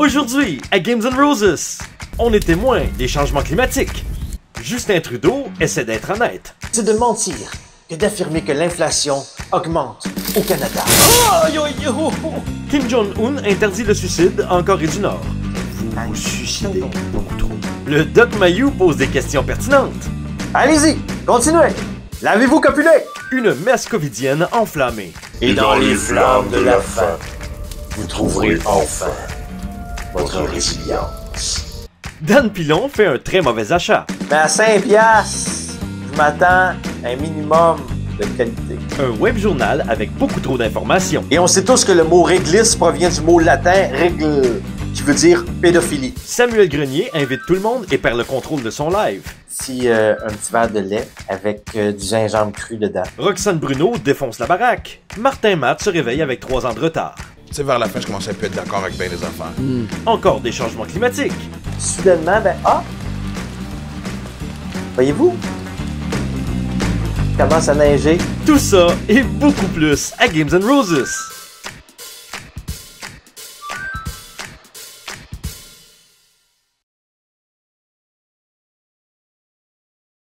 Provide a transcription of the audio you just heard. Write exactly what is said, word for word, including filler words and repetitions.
Aujourd'hui, à Games and Roses, on est témoin des changements climatiques. Justin Trudeau essaie d'être honnête. C'est de mentir que d'affirmer que l'inflation augmente au Canada. Oh, yo, yo. Kim Jong-un interdit le suicide en Corée du Nord. Vous vous suicidez beaucoup trop. Le Doc Mayou pose des questions pertinentes. Allez-y, continuez. Lavez-vous copulé. Une messe covidienne enflammée. Et dans les flammes de la faim, vous trouverez enfin votre résilience. Dan Pilon fait un très mauvais achat. Mais à cinq piastres, je m'attends à un minimum de qualité. Un web journal avec beaucoup trop d'informations. Et on sait tous que le mot réglisse provient du mot latin règle, qui veut dire pédophilie. Samuel Grenier invite tout le monde et perd le contrôle de son live. Si euh, un petit verre de lait avec euh, du gingembre cru dedans. Roxane Bruno défonce la baraque. Martin Matt se réveille avec trois ans de retard. Tu sais, vers la fin, je commençais à plus être d'accord avec bien les affaires. Mm. Encore des changements climatiques. Soudainement, ben, ah! Voyez-vous? Commence à neiger. Tout ça et beaucoup plus à Games and Roses.